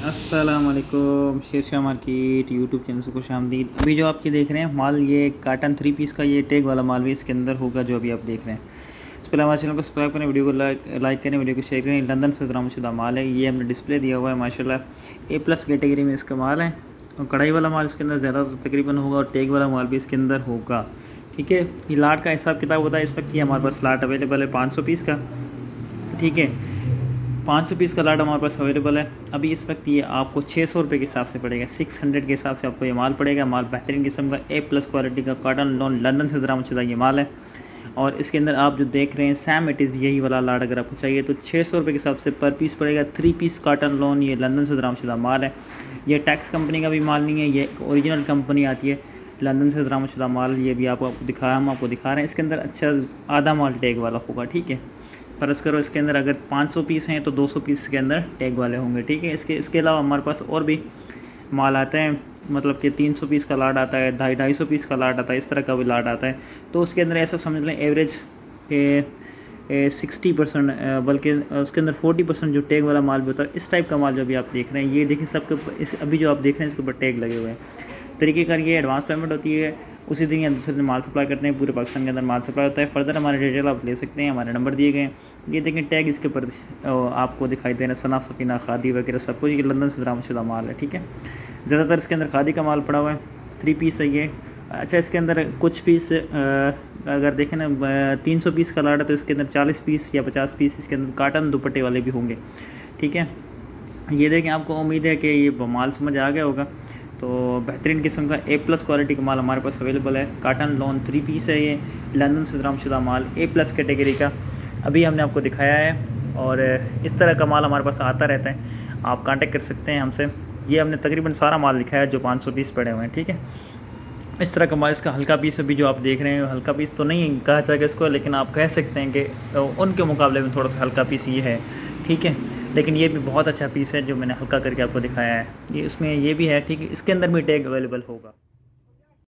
अस्सलामुअलैकुम Sher Shah market YouTube channel से खुश आमदीद। अभी जो आपके देख रहे हैं माल, ये काटन 3 पीस का ये टैग वाला माल भी इसके अंदर होगा जो अभी आप देख रहे हैं। इससे पहले हमारे चैनल को सब्सक्राइब करें, वीडियो को लाइक करें, वीडियो को शेयर करें। लंदन से बरामदशुदा माल है, ये हमने डिस्प्ले दिया हुआ है माशाल्लाह A+ कैटेगरी में इसका माल है। और कढ़ाई वाला माल इसके अंदर ज़्यादा तकरीबन होगा और टैग वाला माल भी इसके अंदर होगा। ठीक है, ये लाट का हिसाब किताब होता है। इस वक्त ये हमारे पास लाट अवेलेबल है 500 पीस का। ठीक है, 500 पीस का लाट हमारे पास अवेलेबल है। अभी इस वक्त ये आपको 600 रुपये के हिसाब से पड़ेगा, 600 के हिसाब से आपको ये माल पड़ेगा। माल बेहतरीन किस्म का A+ क्वालिटी का कॉटन लॉन लंदन से बरामदशुदा ये माल है। और इसके अंदर आप जो देख रहे हैं सेम इट इज़ यही वाला लाट अगर आपको चाहिए तो 600 रुपये के हिसाब से पर पीस पड़ेगा। 3 पीस कॉटन लॉन ये लंदन से बरामदशुदा माल है। ये टैक्स कंपनी का भी माल नहीं है, ये ओरिजिनल कंपनी आती है लंदन से बरामदशुदा माल। ये भी हम आपको दिखा रहे हैं। इसके अंदर अच्छा आधा माल टैग वाला होगा। ठीक है, फ़र्ज़ करो इसके अंदर अगर 500 पीस हैं तो 200 पीस के अंदर टैग वाले होंगे। ठीक है, इसके अलावा हमारे पास और भी माल आते हैं, मतलब कि 300 पीस का लाट आता है, 250 पीस का लाट आता है, इस तरह का भी लाट आता है। तो उसके अंदर ऐसा समझ लें एवरेज 60% बल्कि उसके अंदर 40% जो टैग वाला माल भी होता है। इस टाइप का माल जो अभी आप देख रहे हैं, ये देखिए सबके अभी जो आप देख रहे हैं इसके ऊपर टैग लगे हुए हैं। तरीक़ेकार ये एडवांस पेमेंट होती है, उसी दिन या दूसरे दिन माल सप्लाई करते हैं। पूरे पाकिस्तान के अंदर माल सप्लाई होता है। फर्दर हमारे डिटेल आप ले सकते हैं, हमारे नंबर दिए गए हैं। ये देखें टैग इसके ऊपर आपको दिखाई दे रहा है, सना सफीना खादी वगैरह सब कुछ। ये लंदन से बरामदशुदा माल है। ठीक है, ज़्यादातर इसके अंदर खादी का माल पड़ा हुआ है। 3 पीस है ये। अच्छा, इसके अंदर कुछ पीस अगर देखें ना 300 पीस का लाट है तो इसके अंदर 40 पीस या 50 पीस इसके अंदर काटन दुपट्टे वाले भी होंगे। ठीक है, ये देखें, आपको उम्मीद है कि ये माल समझ आ गया होगा। तो बेहतरीन किस्म का A+ क्वालिटी का माल हमारे पास अवेलेबल है। काटन लॉन 3 पीस है, ये लंदन से बरामदशुदा माल A+ कैटेगरी का अभी हमने आपको दिखाया है। और इस तरह का माल हमारे पास आता रहता है, आप कांटेक्ट कर सकते हैं हमसे। ये हमने तकरीबन सारा माल दिखाया है जो 500 पीस पड़े हुए हैं। ठीक है, इस तरह का माल। इसका हल्का पीस अभी जो आप देख रहे हैं, हल्का पीस तो नहीं कहा जाएगा इसको, लेकिन आप कह सकते हैं कि उनके मुकाबले में थोड़ा सा हल्का पीस ये है। ठीक है, लेकिन ये भी बहुत अच्छा पीस है जो मैंने हल्का करके आपको दिखाया है। ये इसमें ये भी है। ठीक है, इसके अंदर भी टैग अवेलेबल होगा।